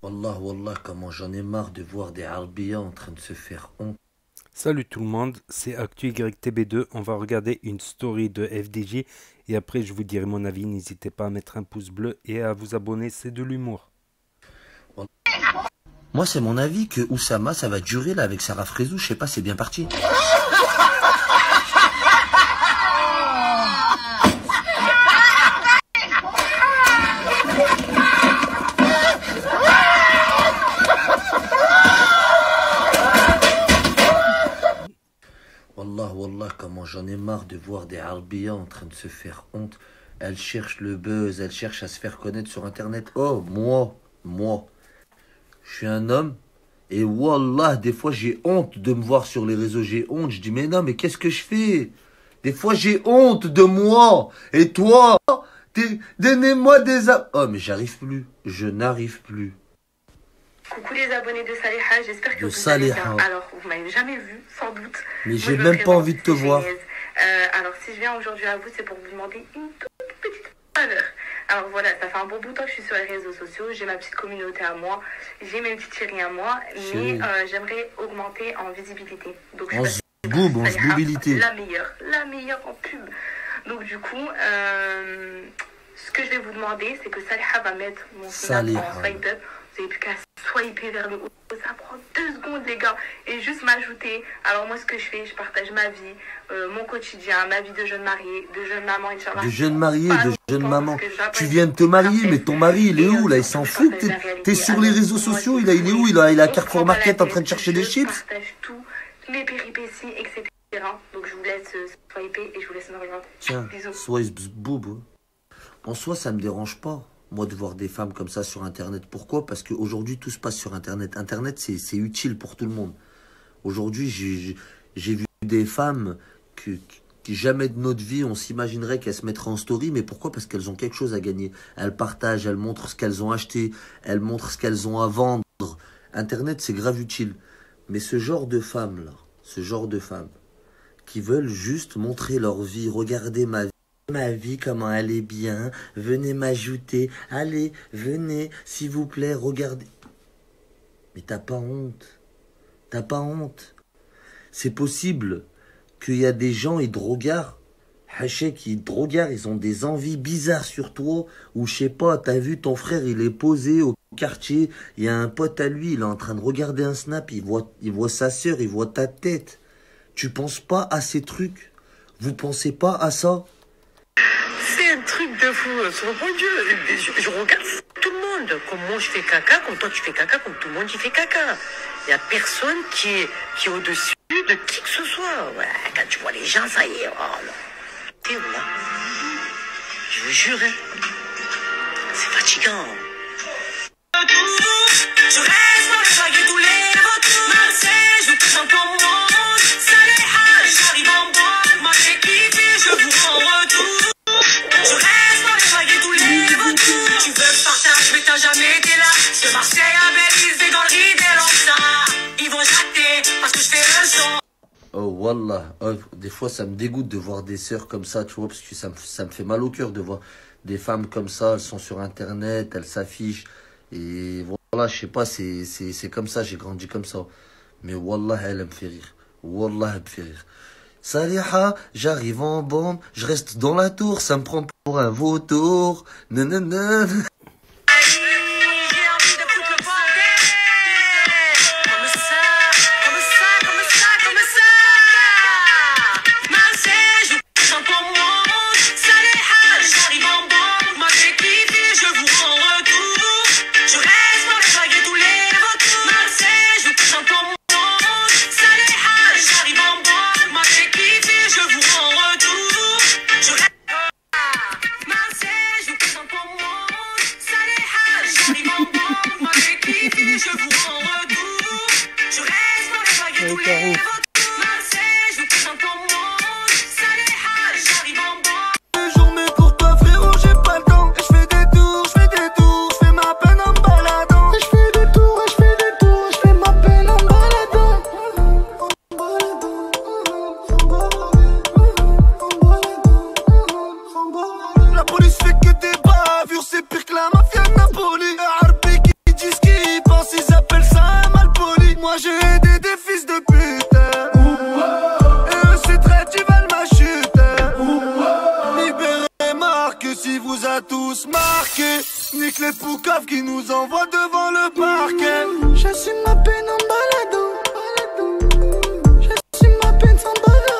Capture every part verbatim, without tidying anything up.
Wallah, wallah, comment j'en ai marre de voir des Arabia en train de se faire honte. Salut tout le monde, c'est Actu Y T B deux. On va regarder une story de F D J et après je vous dirai mon avis. N'hésitez pas à mettre un pouce bleu et à vous abonner, c'est de l'humour. Moi, c'est mon avis que Oussama, ça va durer là avec Sarah Frézou. Je sais pas, c'est bien parti. Wallah, wallah, comment j'en ai marre de voir des Arabia en train de se faire honte. Elle cherche le buzz, elle cherche à se faire connaître sur Internet. Oh, moi, moi, je suis un homme. Et wallah, des fois j'ai honte de me voir sur les réseaux, j'ai honte. Je dis, mais non, mais qu'est-ce que je fais? Des fois j'ai honte de moi. Et toi, t'es- donnez-moi des... a- Oh, mais j'arrive plus. Je n'arrive plus. Coucou les abonnés de Saliha, j'espère que De vous allez Saliha. bien. Alors, vous m'avez jamais vu, sans doute. Mais Moi, j'ai je me même pas présente, envie de te c'est voir. Genèse. Euh, alors, si je viens aujourd'hui à vous, c'est pour vous demander une toute petite faveur. Alors voilà, ça fait un bon bout de temps que je suis sur les réseaux sociaux, j'ai ma petite communauté à moi, j'ai mes petites chéries à moi, Chérie. mais euh, j'aimerais augmenter en visibilité. Donc, je On sais se pas si boobe, on se Saliha, boubilité. la meilleure, la meilleure en pub. Donc du coup, euh, ce que je vais vous demander, c'est que Saliha va mettre mon snap Saliha. en swipe up. Vous n'avez plus qu'à swiper vers le haut. Ça prend deux secondes, les gars. Et juste m'ajouter. Alors moi, ce que je fais, je partage ma vie, euh, mon quotidien, ma vie de jeune mariée, de jeune maman, Inch'Allah. De jeune mariée, Pas de longtemps, jeune parce maman. que j'appelle Tu viens de te une marier, princesse. mais ton mari, il est Et, où là? euh, Il s'en surtout, fout. je T'es partage la réalité. t'es sur les Alors, réseaux moi, sociaux, je il, a, il est où? suis- Il a, il a on se prend Carrefour pas la Market en tête, train de chercher des je chips. partage tout, mes péripéties, et cetera. Donc je vous laisse euh, swiper et je vous laisse me rejoindre. Tiens, Bisous. sois boob. En soi, ça me dérange pas, moi, de voir des femmes comme ça sur Internet. Pourquoi? Parce qu'aujourd'hui, tout se passe sur Internet. Internet, c'est c'est utile pour tout le monde. Aujourd'hui, j'ai j'ai- j'ai vu des femmes que, que jamais de notre vie, on s'imaginerait qu'elles se mettraient en story. Mais pourquoi? Parce qu'elles ont quelque chose à gagner. Elles partagent, elles montrent ce qu'elles ont acheté, elles montrent ce qu'elles ont à vendre. Internet, c'est grave utile. Mais ce genre de femmes-là, ce genre de femmes, qui veulent juste montrer leur vie, regardez ma vie. Ma vie, comment elle est bien, venez m'ajouter, allez, venez, s'il vous plaît, regardez. Mais t'as pas honte, t'as pas honte. C'est possible qu'il y a des gens, ils te regardent, Hachek, ils te regardent, ils ont des envies bizarres sur toi, ou je sais pas, t'as vu ton frère, il est posé au quartier, il y a un pote à lui, il est en train de regarder un snap, il voit, il voit sa sœur, il voit ta tête. Tu penses pas à ces trucs? Vous pensez pas à ça? C'est un truc de fou. Sur mon Dieu, je, je regarde tout le monde. Comme moi je fais caca, comme toi tu fais caca, comme tout le monde il fait caca. Il n'y a personne qui est, qui est au-dessus de qui que ce soit. Ouais, quand tu vois les gens, ça y est. Oh là. T'es où là? Je vous jure, hein, c'est fatigant. Je reste dans les vagues et tous les retours. Marseille, je touche un peu mon monde. Saliha, j'arrive en boîte. Moi j'ai kiffé, je vous rends retour. Je reste dans les vagues et tous les retours. Tu veux que partage, mais t'as jamais été là. Je Marseille à Belize et dans le riz des Lansas. Ils vont chatter parce que je fais un son. Oh wallah, oh, des fois ça me dégoûte de voir des sœurs comme ça, tu vois, parce que ça me, ça me fait mal au cœur de voir des femmes comme ça, elles sont sur internet, elles s'affichent, et voilà, je sais pas, c'est c'est c'est comme ça, j'ai grandi comme ça. Mais wallah, elle, elle me fait rire, wallah, elle me fait rire. Saliha, j'arrive en bande, je reste dans la tour, ça me prend pour un vautour, nanana. J'ai envie de foutre le bordel. Comme ça, comme ça, comme ça, comme ça. Marseille, je chante pour moi. Saliha, j'arrive en bande. Moi j'ai kiffé, je vous rends retour. Je reste dans les vagues et tous les retours. Marseille, je chante pour moi. Saliha, j'arrive en bande. Moi j'ai kiffé, je vous rends retour. Je reste. Marseille, je chante pour moi. les poucaves qui nous envoient devant le parquet. J'assume ma peine en baladant. J'assume ma peine sans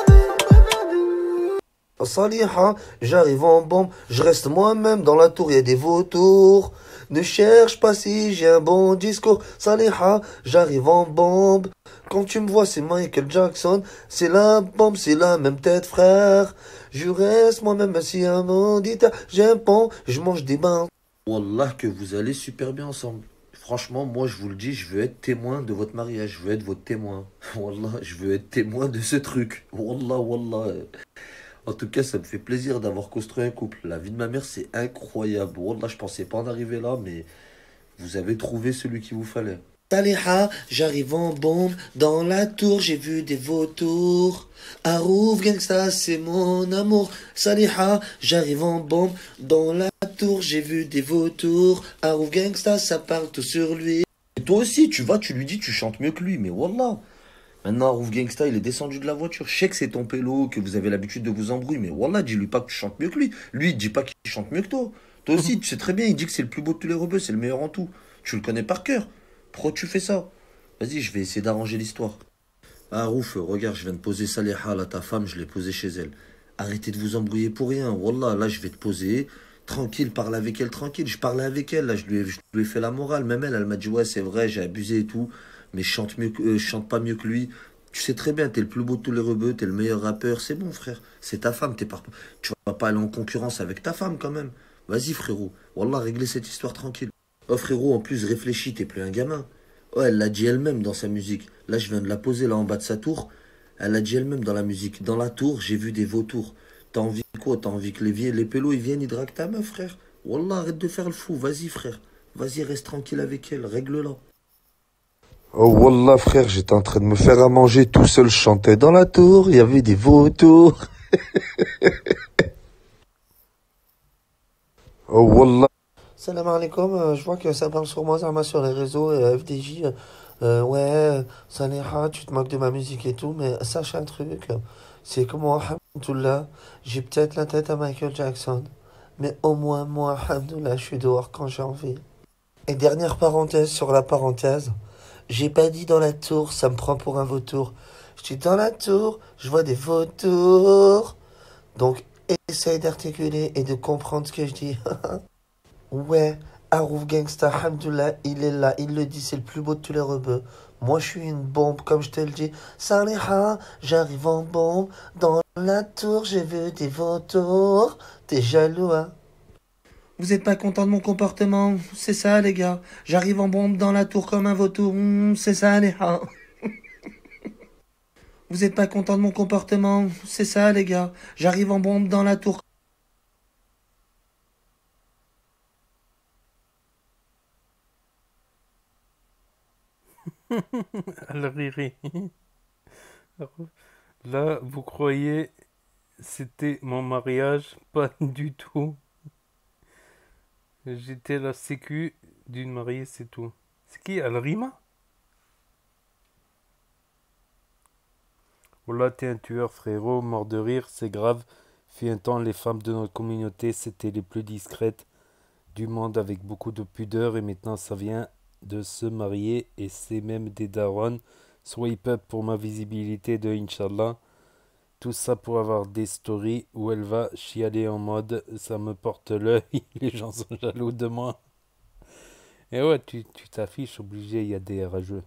bavarder. Saliha, j'arrive en bombe, je reste moi-même dans la tour, y a des vautours. Ne cherche pas si j'ai un bon discours. Saliha, j'arrive en bombe. Quand tu me vois, c'est Michael Jackson. C'est la bombe, c'est la même tête, frère. Je reste moi-même assis à mon dita. J'ai un pont, je mange des bains. Wallah que vous allez super bien ensemble. Franchement, moi je vous le dis, je veux être témoin de votre mariage. Je veux être votre témoin. Wallah, je veux être témoin de ce truc. Wallah, wallah. En tout cas, ça me fait plaisir d'avoir construit un couple. La vie de ma mère, c'est incroyable. Wallah, je pensais pas en arriver là, mais vous avez trouvé celui qu'il vous fallait. Saliha, j'arrive en bombe. Dans la tour, j'ai vu des vautours. Arouf Gangsta, c'est mon amour. Saliha, j'arrive en bombe. Dans la tour, j'ai vu des vautours. Arouf Gangsta, ça parle tout sur lui. Et toi aussi, tu vas, tu lui dis, tu chantes mieux que lui. Mais wallah. Maintenant, Arouf Gangsta, il est descendu de la voiture. Je sais que c'est ton pélo, que vous avez l'habitude de vous embrouiller. Mais wallah, dis-lui pas que tu chantes mieux que lui. Lui, il dit pas qu'il chante mieux que toi. Toi aussi, tu sais très bien, il dit que c'est le plus beau de tous les rebeux, c'est le meilleur en tout. Tu le connais par cœur. Pourquoi tu fais ça? Vas-y, je vais essayer d'arranger l'histoire. Ah, Rouf, regarde, je viens de poser Saliha, là, ta femme, je l'ai posée chez elle. Arrêtez de vous embrouiller pour rien. Wallah, là, je vais te poser. Tranquille, parle avec elle, tranquille. Je parlais avec elle, là, je lui ai, je lui ai fait la morale. Même elle, elle m'a dit, ouais, c'est vrai, j'ai abusé et tout. Mais je chante, mieux que, euh, je chante pas mieux que lui. Tu sais très bien, t'es le plus beau de tous les rebeux, t'es le meilleur rappeur. C'est bon, frère. C'est ta femme, t'es par... tu vas pas aller en concurrence avec ta femme, quand même. Vas-y, frérot. Wallah, réglez cette histoire tranquille. Oh frérot, en plus réfléchis, t'es plus un gamin. Oh, elle l'a dit elle-même dans sa musique. Là, je viens de la poser là en bas de sa tour. Elle l'a dit elle-même dans la musique. Dans la tour, j'ai vu des vautours. T'as envie de quoi? T'as envie que les, vie- les pélos ils viennent, ils draguent ta meuf, frère? Wallah, arrête de faire le fou. Vas-y, frère. Vas-y, reste tranquille avec elle. Règle-la. Oh Wallah, frère, j'étais en train de me faire à manger tout seul. Je chantais dans la tour. Il y avait des vautours. Oh Wallah. Salam alaikum, euh, je vois que ça parle sur moi, Zama, sur les réseaux, euh, F D J. euh, euh, ouais, euh, Saliha, tu te moques de ma musique et tout, mais sache un truc, euh, c'est que moi, alhamdoulilah, j'ai peut-être la tête à Michael Jackson, mais au moins, moi, alhamdoulilah, je suis dehors quand j'ai envie. Et dernière parenthèse sur la parenthèse, j'ai pas dit dans la tour, ça me prend pour un vautour. Je suis dans la tour, je vois des vautours. Donc, essaye d'articuler et de comprendre ce que je dis. Ouais, Arouf Gangsta, alhamdoulilah, il est là, il le dit, c'est le plus beau de tous les rebeux. Moi, je suis une bombe, comme je te le dis. Saliha, j'arrive en bombe. Dans la tour, j'ai vu des vautours. T'es jaloux, hein? Vous êtes pas content de mon comportement? C'est ça, les gars. J'arrive en bombe dans la tour comme un vautour. Hmm, c'est ça, les gars. Vous êtes pas content de mon comportement? C'est ça, les gars. J'arrive en bombe dans la tour. Elle rirait. Là, vous croyez c'était mon mariage? Pas du tout. J'étais la sécu d'une mariée, c'est tout. C'est qui? Al-Rima? Voilà, t'es un tueur, frérot, mort de rire, c'est grave. Fut un temps, les femmes de notre communauté, c'était les plus discrètes du monde avec beaucoup de pudeur, et maintenant ça vient de se marier, et c'est même des darons. Swipe up pour ma visibilité de Inch'Allah. Tout ça pour avoir des stories où elle va chialer en mode ça me porte l'œil, les gens sont jaloux de moi. Et ouais, tu tu t'affiches, obligé, il y a des rageux.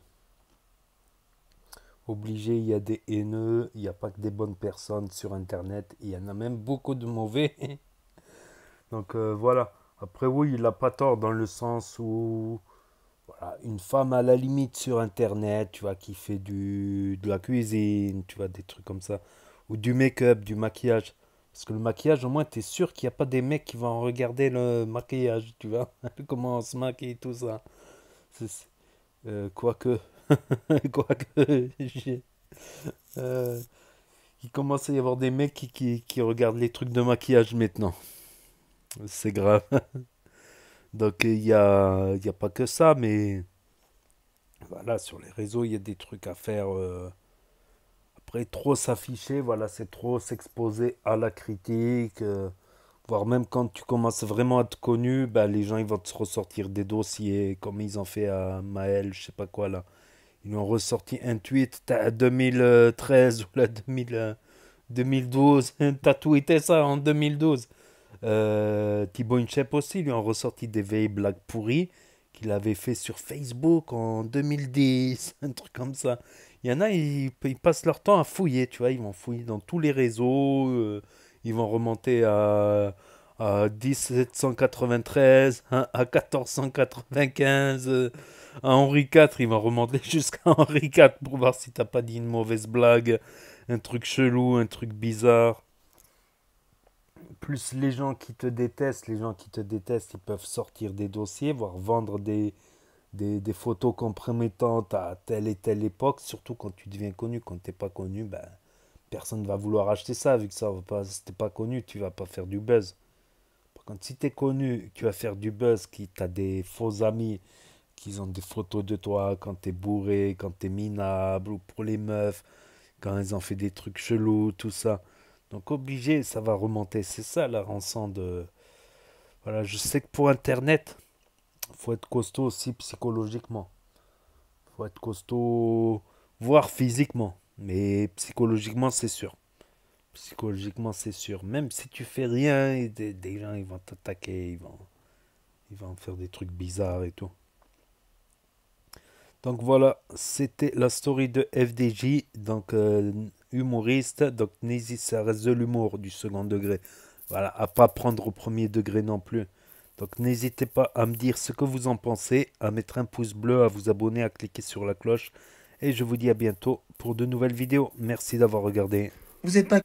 Obligé, il y a des haineux, il n'y a pas que des bonnes personnes sur Internet, il y en a même beaucoup de mauvais. Donc euh, voilà. Après oui, il n'a pas tort dans le sens où voilà, une femme à la limite sur Internet, tu vois, qui fait du, de la cuisine, tu vois, des trucs comme ça. Ou du make-up, du maquillage. Parce que le maquillage, au moins, tu es sûr qu'il n'y a pas des mecs qui vont regarder le maquillage, tu vois. Comment on se maquille et tout ça. C'est- c'est- euh, quoique, quoique, j'ai- euh, il commence à y avoir des mecs qui, qui, qui regardent les trucs de maquillage maintenant. C'est grave. Donc il y a, il y a pas que ça, mais voilà, sur les réseaux, il y a des trucs à faire. euh, Après, trop s'afficher, voilà, c'est trop s'exposer à la critique. euh, Voire même quand tu commences vraiment à être connu, bah, les gens ils vont te ressortir des dossiers, comme ils ont fait à Maël, je sais pas quoi là. Ils lui ont ressorti un tweet t'as deux mille treize ou là deux mille, euh, deux mille douze. T'as tweeté ça en deux mille douze. Euh, Thibaut Inchep aussi, lui ont ressorti des vieilles blagues pourries qu'il avait fait sur Facebook en deux mille dix, un truc comme ça. Il y en a, ils, ils passent leur temps à fouiller, tu vois, ils vont fouiller dans tous les réseaux, euh, ils vont remonter à, à dix-sept cent quatre-vingt-treize, hein, à quatorze cent quatre-vingt-quinze, euh, à Henri quatre, ils vont remonter jusqu'à Henri quatre pour voir si t'as pas dit une mauvaise blague, un truc chelou, un truc bizarre. Plus les gens qui te détestent, les gens qui te détestent, ils peuvent sortir des dossiers, voire vendre des, des, des photos compromettantes à telle et telle époque, surtout quand tu deviens connu. Quand t'es pas connu, ben, personne ne va vouloir acheter ça, vu que ça va pas, si t'es pas connu, tu vas pas faire du buzz. Par contre, si t'es connu, tu vas faire du buzz, qui t'as des faux amis, qui ont des photos de toi quand t'es bourré, quand t'es minable, ou pour les meufs, quand elles ont fait des trucs chelous, tout ça. Donc obligé, ça va remonter. C'est ça la rançon de... Voilà, je sais que pour Internet, faut être costaud aussi psychologiquement. Faut être costaud, voire physiquement. Mais psychologiquement, c'est sûr. Psychologiquement, c'est sûr. Même si tu fais rien, et des, des gens, ils vont t'attaquer, ils vont, ils vont faire des trucs bizarres et tout. Donc voilà, c'était la story de F D J, donc euh, humoriste. Donc n'hésite, ça reste de l'humour du second degré. Voilà, à pas prendre au premier degré non plus. Donc n'hésitez pas à me dire ce que vous en pensez, à mettre un pouce bleu, à vous abonner, à cliquer sur la cloche. Et je vous dis à bientôt pour de nouvelles vidéos. Merci d'avoir regardé. Vous êtes pas...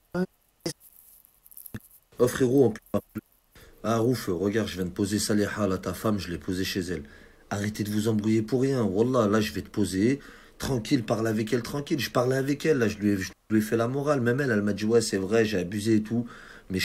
Oh frérot, en plus... Ah Rouf, regarde, je viens de poser Saliha à ta femme, je l'ai posée chez elle. Arrêtez de vous embrouiller pour rien. Wallah, là, je vais te poser. Tranquille, parle avec elle, tranquille. Je parlais avec elle, là, je lui ai, je lui ai fait la morale. Même elle, elle m'a dit, ouais, c'est vrai, j'ai abusé et tout.